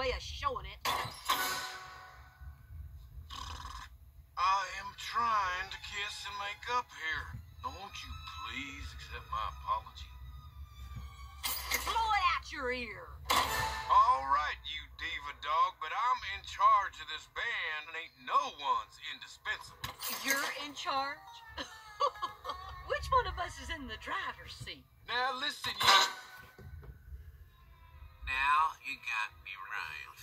way of showing it. I am trying to kiss and make up here. Now, won't you please accept my apology? Blow it out your ear. All right, you diva dog, but I'm in charge of this band and ain't no one's indispensable. You're in charge? Which one of us is in the driver's seat? Now, listen, you... Now you got me riled.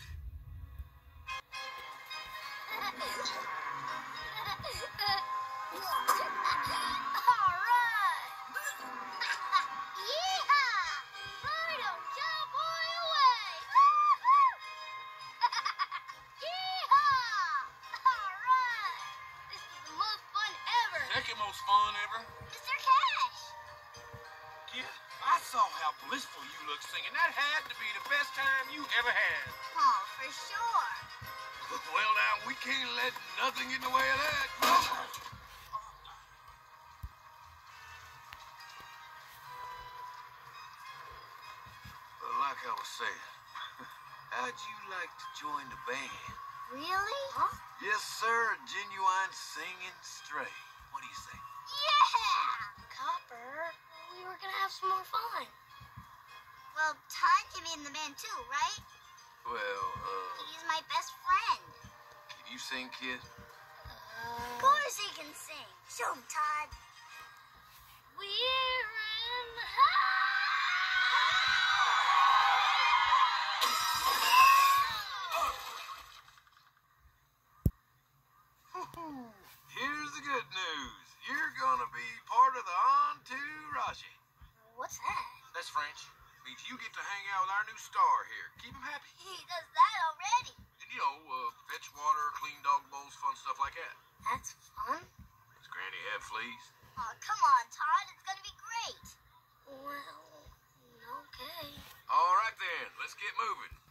Second most fun ever. Mr. Cash! Kid, I saw how blissful you look singing. That had to be the best time you ever had. Oh, for sure. Well, now, we can't let nothing get in the way of that. Like I was saying, how'd you like to join the band? Really? Huh? Yes, sir, a genuine singing stray. What do you say? Yeah! Copper, we were gonna have some more fun. Well, Todd can be in the band too, right? Well, He's my best friend. Can you sing, kid? Of course he can sing. Show him, Todd. We're in Here's the good news. You're gonna be part of the entourage. What's that? That's French. Means you get to hang out with our new star here. Keep him happy. He does that already. And you know, fetch water, clean dog bowls, fun stuff like that. That's fun. Does Granny have fleas? Oh, come on, Todd. It's gonna be great. Well, okay. All right then, let's get moving.